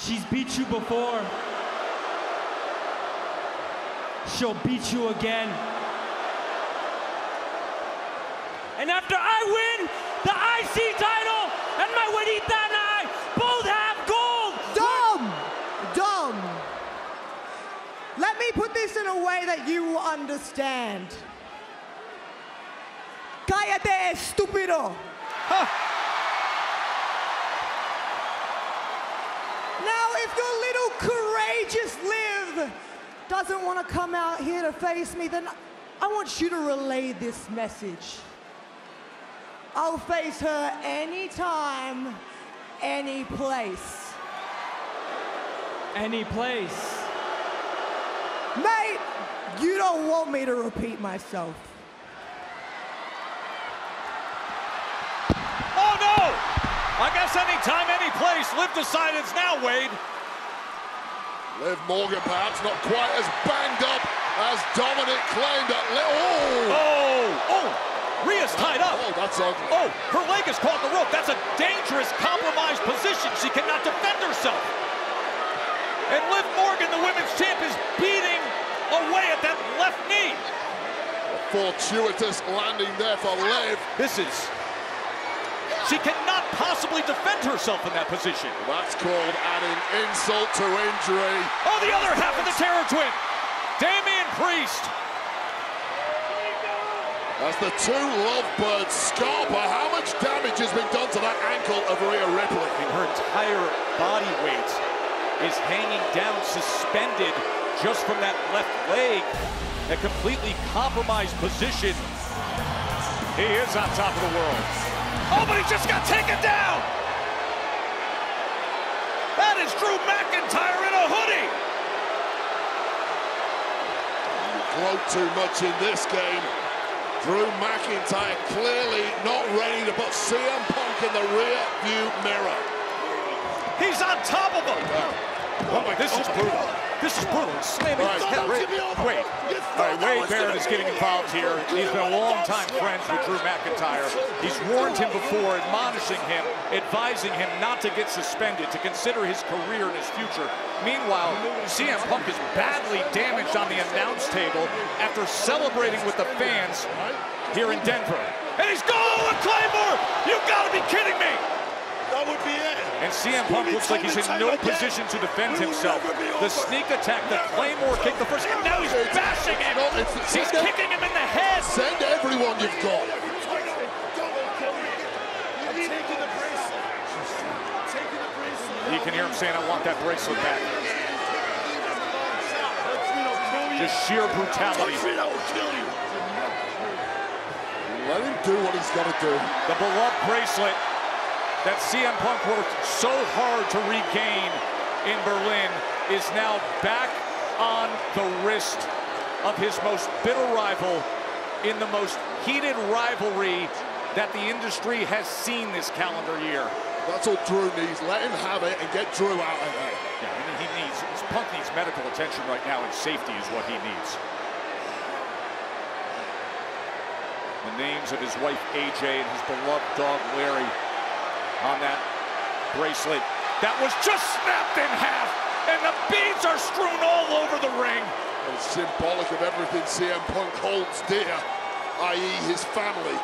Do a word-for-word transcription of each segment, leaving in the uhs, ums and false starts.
She's beat you before. She'll beat you again. And after I win the I C title, and my Juanita and I both have gold! Dumb! Dumb! Let me put this in a way that you will understand. Cállate, estúpido! Huh. Now, if your little courageous Liv doesn't want to come out here to face me, then I want you to relay this message. I'll face her anytime, any place. Any place. Mate, you don't want me to repeat myself. Oh no! I guess anytime, any place. Liv decided it's now, Wade. Liv Morgan perhaps not quite as banged up as Dominic claimed at Liv. Oh! Oh! Oh! Rhea's tied up. Oh, that's ugly. Oh, her leg is caught in the rope. That's a dangerous, compromised position. She cannot defend herself. And Liv Morgan, the women's champ, is beating away at that left knee. A fortuitous landing there for Liv. This is... She cannot possibly defend herself in that position. That's called adding insult to injury. Oh, the other half of the Terror Twin. Damian Priest. As the two lovebirds scarper, how much damage has been done to that ankle of Rhea Ripley? And her entire body weight is hanging down, suspended just from that left leg. A completely compromised position. He is on top of the world. Oh, but he just got taken down! That is Drew McIntyre in a hoodie! You gloat too much in this game. Drew McIntyre clearly not ready to put C M Punk in the rear view mirror. He's on top of him! Oh, my, this is brutal. This is brutal. Slamming his head. Wait, wait. All right, Wade Barrett is getting involved here. He's been a long-time friend with Drew McIntyre. He's warned him before, admonishing him, advising him not to get suspended, to consider his career and his future. Meanwhile, C M Punk is badly damaged on the announce table after celebrating with the fans here in Denver. And he's going with Claymore! You gotta be kidding me! That would be it. And C M Punk looks like he's in no position to defend himself. The sneak attack, the Claymore kick, the first, and now he's bashing him. He's kicking him in the head. Send everyone you've got. You can hear him saying, I want that bracelet back. Just sheer brutality. Let him do what he's got to do. The beloved bracelet that C M Punk worked so hard to regain in Berlin is now back on the wrist of his most bitter rival in the most heated rivalry that the industry has seen this calendar year. That's all Drew needs. Let him have it and get Drew out of there. Yeah, I mean, he needs, Punk needs medical attention right now, and safety is what he needs. The names of his wife, A J, and his beloved dog, Larry, on that bracelet that was just snapped in half, and the beads are strewn all over the ring. It's symbolic of everything C M Punk holds dear, that is his family.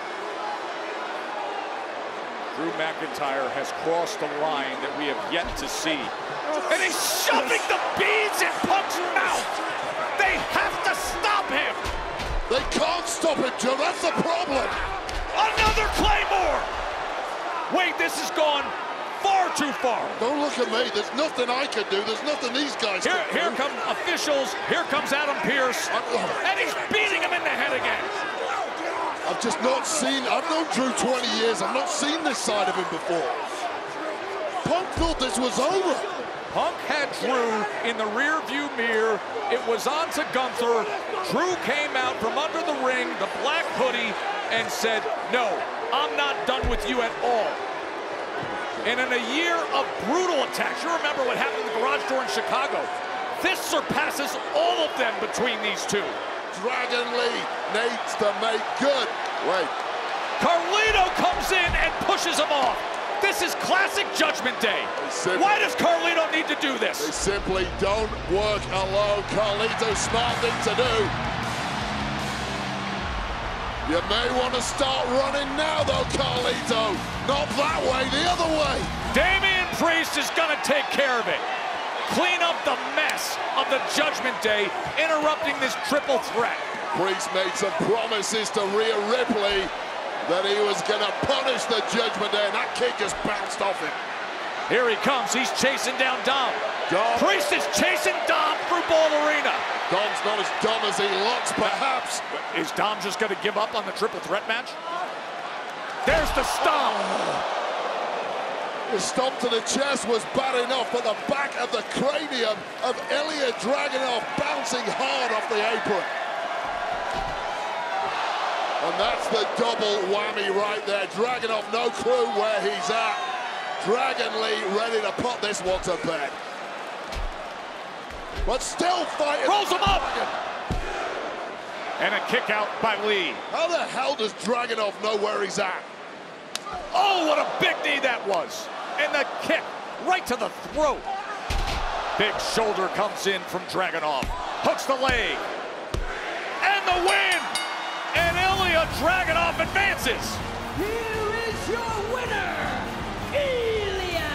Drew McIntyre has crossed the line that we have yet to see. And he's shoving the beads in Punk's mouth. They have to stop him. They can't stop him, Joe. That's the problem. Another Claymore. Wait, this has gone far too far. Don't look at me. There's nothing I can do. There's nothing these guys here, can do. Here come officials. Here comes Adam Pearce. And he's beating him in the head again. I've just not seen, I've known Drew twenty years. I've not seen this side of him before. Punk thought this was over. Punk had Drew in the rear view mirror. It was on to Gunther. Drew came out from under the ring, the black hoodie, and said, no, I'm not done with you at all. And in a year of brutal attacks, you remember what happened in the garage door in Chicago. This surpasses all of them between these two. Dragon Lee needs to make good. Wait. Carlito comes in and pushes him off. This is classic Judgment Day. Simply, Why does Carlito need to do this? They simply don't work alone. Carlito's smart thing to do. You may want to start running now, though, Carlito. Not that way, the other way. Damian Priest is going to take care of it. Clean up the mess of the Judgment Day, interrupting this triple threat. Priest made some promises to Rhea Ripley that he was going to punish the Judgment Day, and that kick just bounced off him. Here he comes. He's chasing down Dom. Dom. Priest is chasing Dom through Ball Arena. Dom's not as dumb as he looks, perhaps. Is Dom just going to give up on the triple threat match? There's the stomp. The stomp to the chest was bad enough, but the back of the cranium of Ilya Dragunov bouncing hard off the apron. And that's the double whammy right there. Dragunov, no clue where he's at. Dragon Lee ready to put this one to bed. But still fighting. Rolls him up. And a kick out by Lee. How the hell does Dragunov know where he's at? Oh, what a big knee that was. And the kick right to the throat. Big shoulder comes in from Dragunov. Hooks the leg. And the win. And Ilya Dragunov advances. Here is your winner, Ilya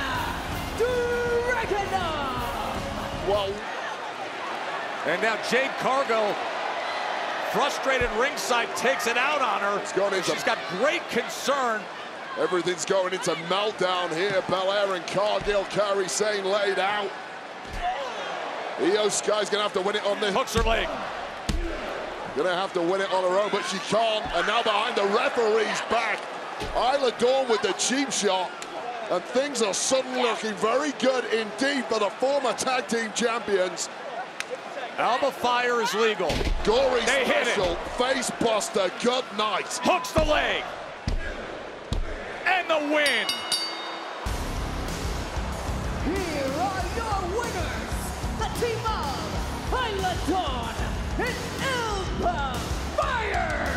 Dragunov. Well, and now Jade Cargill, frustrated ringside, takes it out on her. It's going into... She's got great concern. Everything's going into meltdown here. Belair and Cargill, Kairi Sane laid out. Io Sky's gonna have to win it on this. Hooks her leg. Gonna have to win it on her own, but she can't. And now behind the referee's back, Isla Dawn with the cheap shot. And things are suddenly looking very good indeed for the former tag team champions. Alba Fire is legal. Gory they special, face buster, good night. Hooks the leg. And the win. Here are your winners, the team of Isla Dawn and Alba Fire.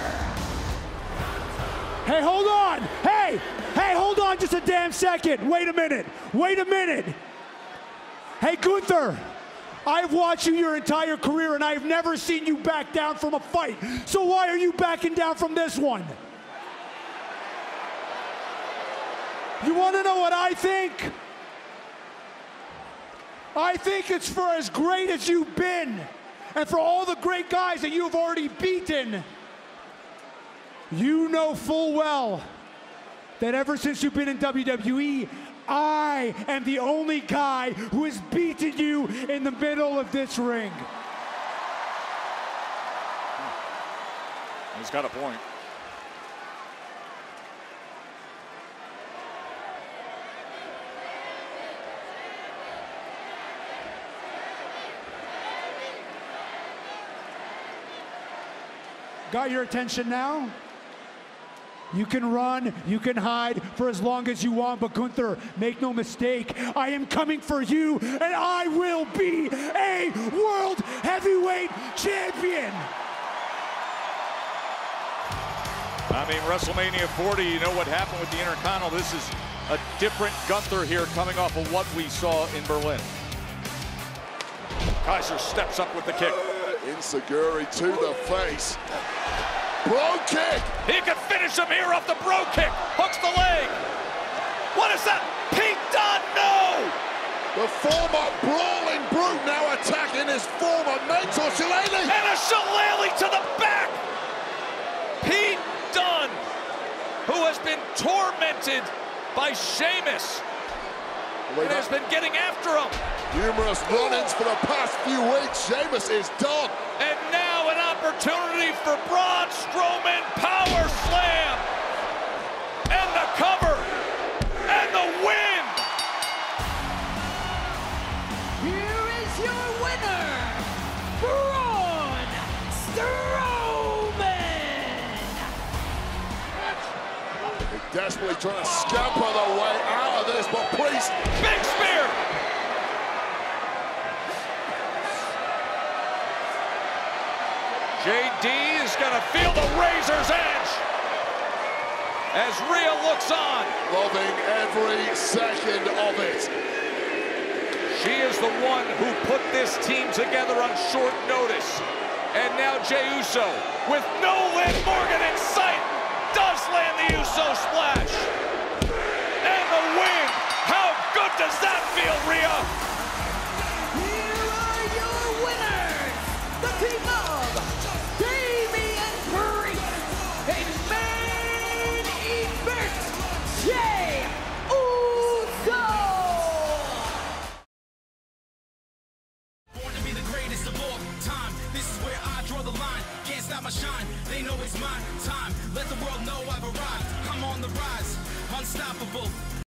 Hey, hold on. Hey, hey, hold on just a damn second. Wait a minute. Wait a minute. Hey, Gunther, I've watched you your entire career and I've never seen you back down from a fight. So why are you backing down from this one? You want to know what I think? I think it's for as great as you've been and for all the great guys that you've already beaten. You know full well that ever since you've been in W W E, I am the only guy who has beaten you in the middle of this ring. He's got a point. Got your attention now? You can run, you can hide for as long as you want, but Gunther, make no mistake, I am coming for you, and I will be a World Heavyweight Champion! I mean, WrestleMania forty, you know what happened with the Intercontinental. This is a different Gunther here coming off of what we saw in Berlin. Kaiser steps up with the kick. Inseguri to the face. Bro kick! He can finish him here off the bro kick. Hooks the leg. What is that? Pete Dunne, no! The former brawling brute now attacking his former mentor, Shillelagh. And a Shillelagh to the back. Pete Dunne, who has been tormented by Sheamus, and has been getting after him. Numerous run-ins for the past few weeks. Sheamus is done. And now an opportunity for Braun Strowman power slam. And the cover. And the win. Here is your winner, Braun Strowman. They're desperately trying to scamper their way out of this, but Priest. Big spear. J D is going to feel the razor's edge. as Rhea looks on. Loving every second of it. She is the one who put this team together on short notice. And now Jey Uso, with no Liv Morgan in sight, does land the Uso splash. And the win. How good does that feel, Rhea? Here are your winners, the team of Damian Priest and main event, Jey Uso. Born to be the greatest of all time. This is where I draw the line. Can't stop my shine. They know it's my time. Let the world know I've arrived. I'm on the rise, unstoppable.